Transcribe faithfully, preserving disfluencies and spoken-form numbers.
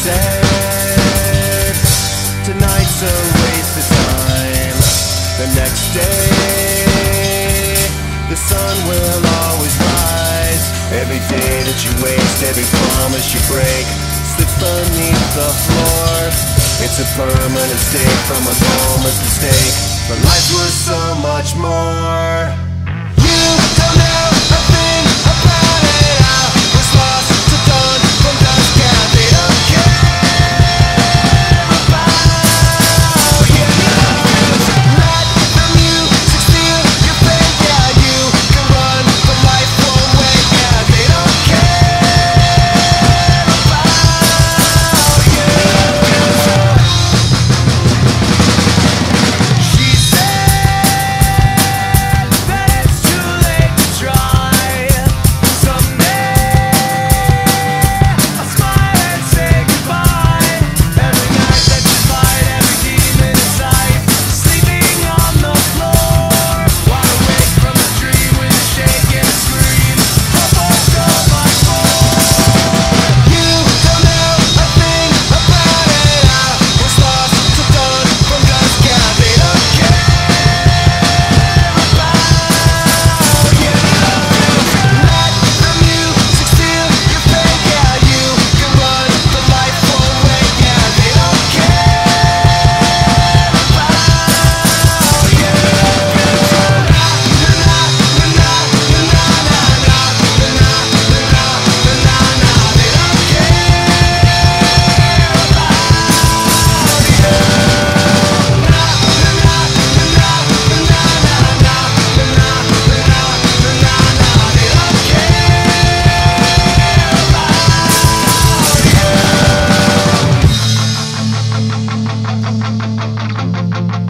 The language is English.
said, tonight's a waste of time. The next day, the sun will always rise. Every day that you waste, every promise you break, slips beneath the floor. It's a permanent state from a moment's mistake, but life was so much more. You don't know a thing about it. I was lost to dawn, from dusk, yeah, they don't care about you. Let the music steal your fate, yeah, you can run, but life won't wait, yeah, they don't care about you. She said that it's too late to try. Someday I'll smile and say goodbye. Every night that you fight, every demon in sight, sleeping on the floor, wide awake from a dream with a shake and a scream. Hope for so much more. You don't know a thing about it. I was lost to dawn, from dusk, yeah, they don't care about you. Let the music steal your fate, yeah, you can run, but life won't wait, yeah, they don't care about you. They don't care about you.